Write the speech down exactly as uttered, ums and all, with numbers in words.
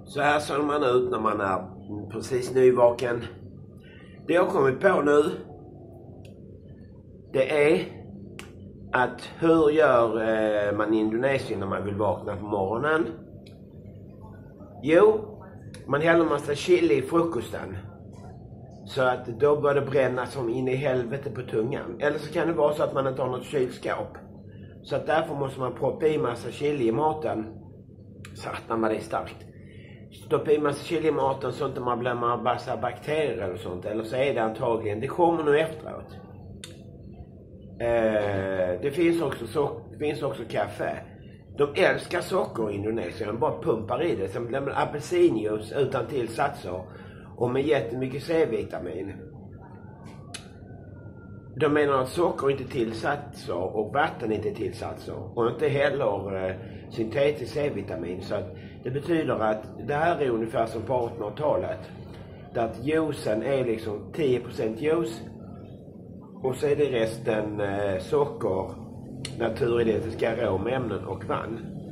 Så här ser man ut när man är precis nyvaken. Det jag har kommit på nu, det är att hur gör eh, man i Indonesien när man vill vakna på morgonen? Jo, man häller massa chili i frukosten. Så att då börjar det bränna som in i helvete på tungan. Eller så kan det vara så att man inte har något kylskåp. Så att därför måste man proppa i massa chili i maten. Satan vad det är starkt. Stoppa i massa chili i maten så att inte man blir massa bakterier eller sånt. Eller så är det antagligen, det kommer nu efteråt. Eh, det finns också, så, finns också kaffe. De älskar socker i Indonesien. De bara pumpar i det. Som apelsinjuice utan tillsatser. Och med jättemycket C-vitamin. De menar att socker inte tillsatser och vatten inte tillsatser. Och inte heller eh, syntetiskt C-vitamin. Så att det betyder att det här är ungefär som på artonhundratalet. Där att juicen är liksom tio procent juice. Och så är det resten eh, socker, naturidentiska aromämnen och vann.